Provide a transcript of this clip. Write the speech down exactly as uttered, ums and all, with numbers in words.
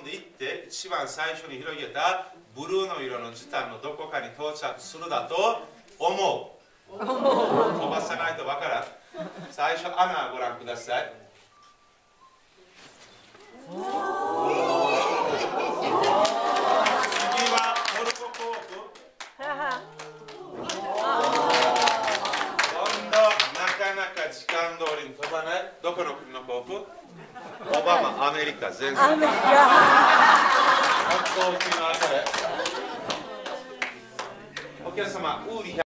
んでいって一番最初に広げたブルーの色の絨毯のどこかに到着するだと思う。飛ばさないとわからん。最初穴をご覧ください。次はトルココーク。今度なかなか時間通りに飛ばない。どこの国の航空？オバマ、アメリカ、全然。アメリカ。お客様、ウーリ